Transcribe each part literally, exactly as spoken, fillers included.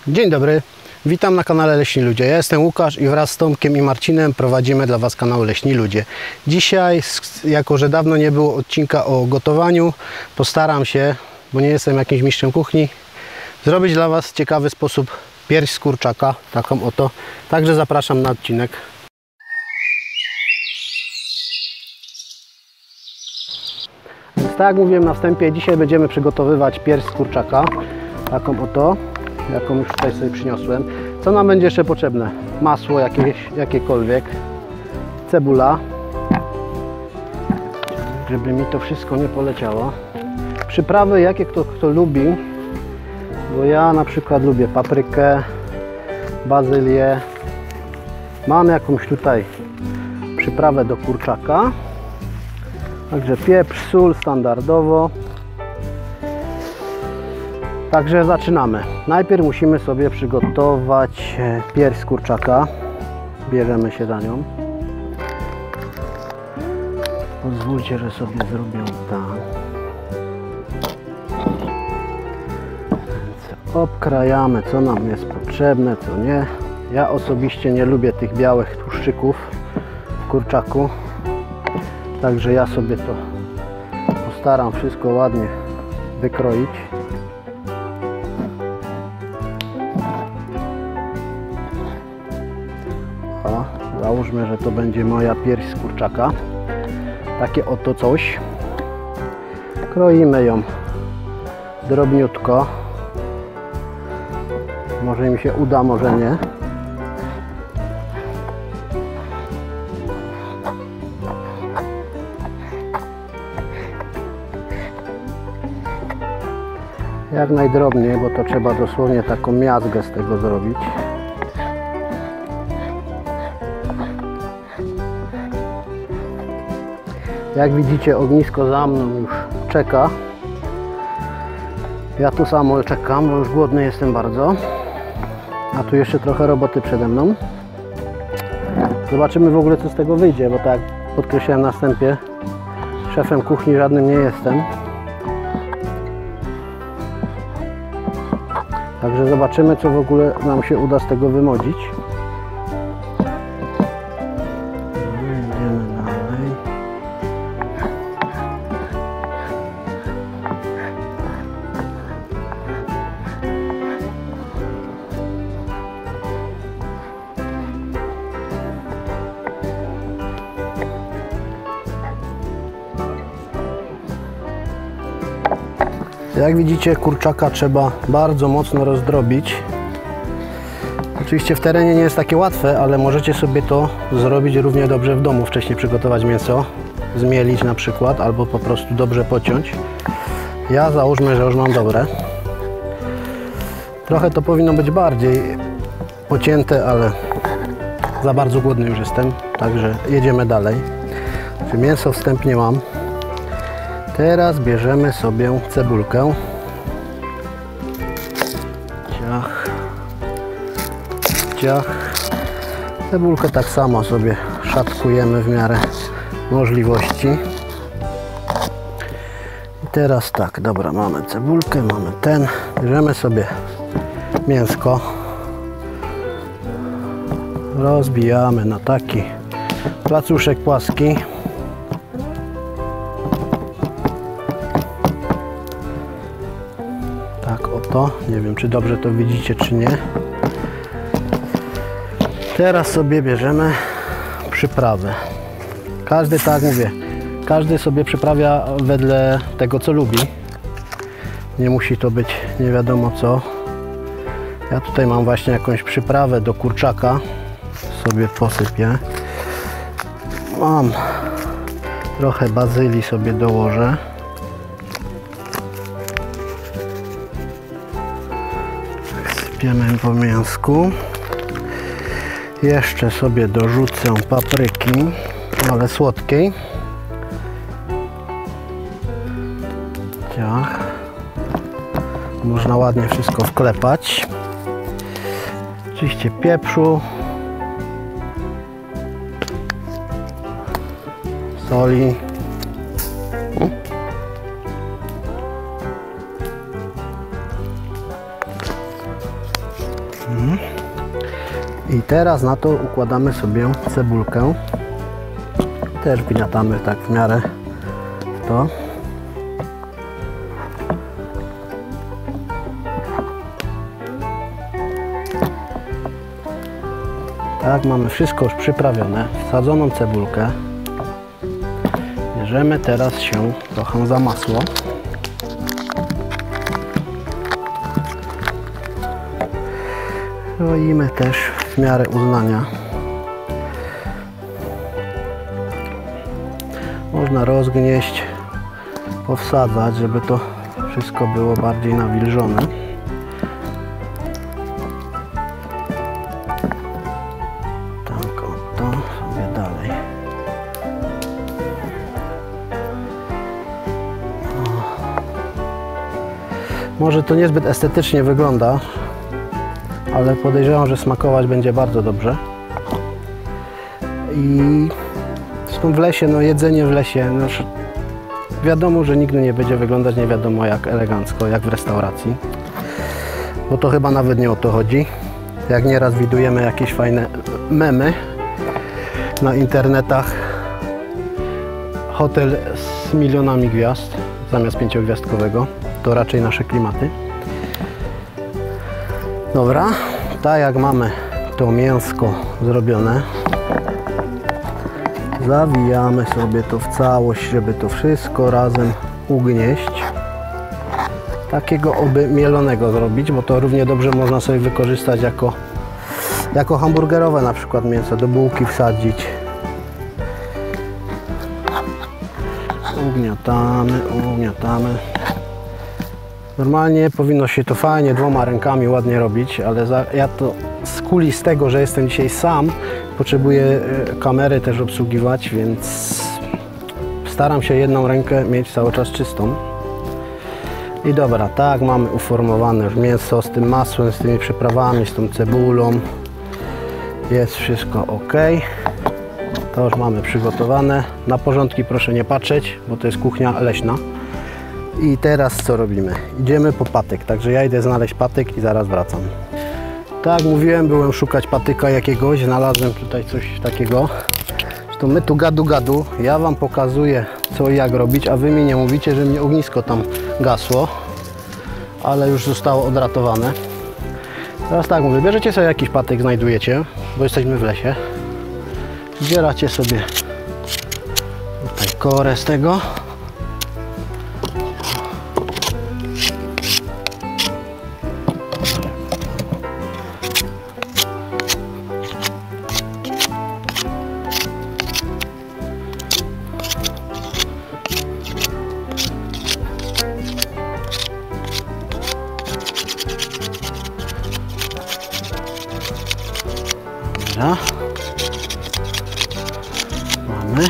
Dzień dobry, witam na kanale Leśni Ludzie. Ja jestem Łukasz i wraz z Tomkiem i Marcinem prowadzimy dla Was kanał Leśni Ludzie. Dzisiaj, jako że dawno nie było odcinka o gotowaniu, postaram się, bo nie jestem jakimś mistrzem kuchni, zrobić dla Was ciekawy sposób pierś z kurczaka, taką oto. Także zapraszam na odcinek. Więc tak jak mówiłem na wstępie, dzisiaj będziemy przygotowywać pierś z kurczaka, taką oto, jaką już tutaj sobie przyniosłem. Co nam będzie jeszcze potrzebne? Masło jakieś, jakiekolwiek, cebula, żeby mi to wszystko nie poleciało. Przyprawy, jakie kto, kto lubi, bo ja na przykład lubię paprykę, bazylię. Mam jakąś tutaj przyprawę do kurczaka, także pieprz, sól standardowo. Także zaczynamy. Najpierw musimy sobie przygotować pierś z kurczaka. Bierzemy się za nią. Pozwólcie, że sobie zrobię tak. Obkrajamy, co nam jest potrzebne, co nie. Ja osobiście nie lubię tych białych tłuszczyków w kurczaku. Także ja sobie to postaram wszystko ładnie wykroić. O, załóżmy, że to będzie moja pierś z kurczaka. Takie oto coś. Kroimy ją drobniutko. Może mi się uda, może nie. Jak najdrobniej, bo to trzeba dosłownie taką miazgę z tego zrobić. Jak widzicie, ognisko za mną już czeka. Ja tu samo czekam, bo już głodny jestem bardzo. A tu jeszcze trochę roboty przede mną. Zobaczymy w ogóle, co z tego wyjdzie, bo tak jak podkreślałem na wstępie, szefem kuchni żadnym nie jestem. Także zobaczymy, co w ogóle nam się uda z tego wymodzić. Idziemy dalej. Jak widzicie, kurczaka trzeba bardzo mocno rozdrobić. Oczywiście w terenie nie jest takie łatwe, ale możecie sobie to zrobić równie dobrze w domu. Wcześniej przygotować mięso, zmielić na przykład, albo po prostu dobrze pociąć. Ja załóżmy, że już mam dobre. Trochę to powinno być bardziej pocięte, ale za bardzo głodny już jestem, także jedziemy dalej. Mięso wstępnie mam. Teraz bierzemy sobie cebulkę. Ciach. Ciach. Cebulkę tak samo sobie szatkujemy w miarę możliwości. I teraz tak, dobra, mamy cebulkę, mamy ten. Bierzemy sobie mięsko. Rozbijamy na taki placuszek płaski. To. Nie wiem, czy dobrze to widzicie, czy nie. Teraz sobie bierzemy przyprawę. Każdy, tak jak mówię, każdy sobie przyprawia wedle tego, co lubi. Nie musi to być nie wiadomo co. Ja tutaj mam właśnie jakąś przyprawę do kurczaka. Sobie posypię. Mam trochę bazylii, sobie dołożę. Sypiemy po mięsku. Jeszcze sobie dorzucę papryki, ale słodkiej. Ciach. Można ładnie wszystko wklepać. Oczywiście pieprzu, soli. I teraz na to układamy sobie cebulkę. Też wgniatamy tak w miarę to. Tak, mamy wszystko już przyprawione, wsadzoną cebulkę. Bierzemy teraz się trochę za masło. Kroimy też w miarę uznania. Można rozgnieść, powsadzać, żeby to wszystko było bardziej nawilżone. Tak, o to sobie dalej. O. Może to niezbyt estetycznie wygląda, ale podejrzewam, że smakować będzie bardzo dobrze. I w lesie, no jedzenie w lesie, no, wiadomo, że nigdy nie będzie wyglądać nie wiadomo jak elegancko, jak w restauracji. Bo to chyba nawet nie o to chodzi. Jak nieraz widujemy jakieś fajne memy na internetach. Hotel z milionami gwiazd zamiast pięciogwiazdkowego. To raczej nasze klimaty. Dobra, tak jak mamy to mięsko zrobione, zawijamy sobie to w całość, żeby to wszystko razem ugnieść. Takiego oby mielonego zrobić, bo to równie dobrze można sobie wykorzystać jako, jako hamburgerowe na przykład mięso, do bułki wsadzić. Ugniatamy, ugniatamy. Normalnie powinno się to fajnie dwoma rękami ładnie robić, ale za, ja to z kuli z tego, że jestem dzisiaj sam, potrzebuję kamery też obsługiwać, więc staram się jedną rękę mieć cały czas czystą. I dobra, tak mamy uformowane już mięso z tym masłem, z tymi przyprawami, z tą cebulą. Jest wszystko ok. To już mamy przygotowane. Na porządki proszę nie patrzeć, bo to jest kuchnia leśna. I teraz co robimy? Idziemy po patyk, także ja idę znaleźć patyk i zaraz wracam. Tak jak mówiłem, byłem szukać patyka jakiegoś, znalazłem tutaj coś takiego. Zresztą my tu gadu gadu, ja wam pokazuję co i jak robić, a wy mi nie mówicie, że mnie ognisko tam gasło, ale już zostało odratowane. Teraz tak mówię, bierzecie sobie jakiś patyk, znajdujecie, bo jesteśmy w lesie. Zbieracie sobie tutaj korę z tego. Dobra. Mamy.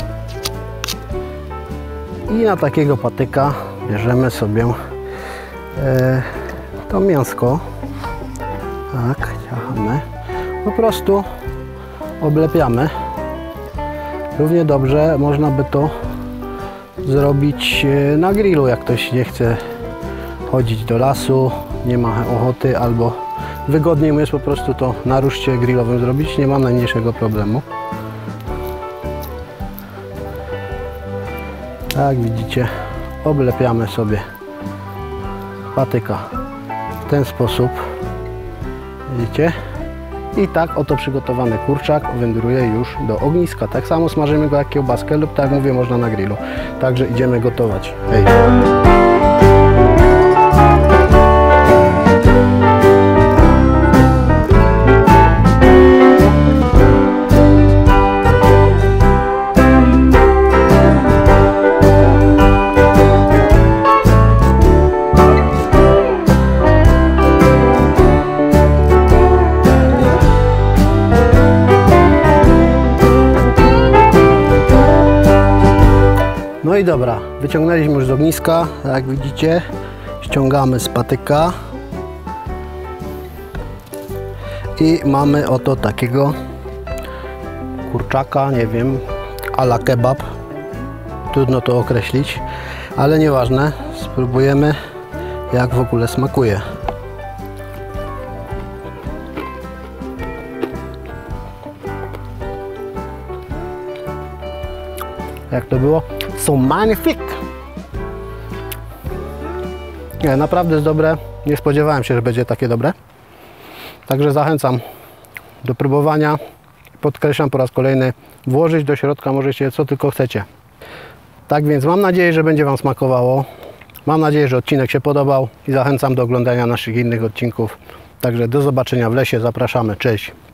I na takiego patyka bierzemy sobie e, to mięsko. Tak, ciachamy. Po prostu oblepiamy. Równie dobrze można by to zrobić na grillu, jak ktoś nie chce chodzić do lasu, nie ma ochoty, albo wygodniej mu jest po prostu to na ruszcie grillowym zrobić, nie ma najmniejszego problemu. Tak widzicie, oblepiamy sobie patyka w ten sposób, widzicie? I tak oto przygotowany kurczak wędruje już do ogniska. Tak samo smażymy go jak kiełbaskę lub, tak jak mówię, można na grillu. Także idziemy gotować. Hej. No i dobra, wyciągnęliśmy już z ogniska, jak widzicie, ściągamy z patyka i mamy oto takiego kurczaka, nie wiem, a la kebab, trudno to określić, ale nieważne, spróbujemy jak w ogóle smakuje. jak to było? So magnifique! Nie, naprawdę jest dobre. Nie spodziewałem się, że będzie takie dobre. Także zachęcam do próbowania. Podkreślam po raz kolejny, włożyć do środka możecie co tylko chcecie. Tak więc mam nadzieję, że będzie Wam smakowało. Mam nadzieję, że odcinek się podobał i zachęcam do oglądania naszych innych odcinków. Także do zobaczenia w lesie. Zapraszamy. Cześć!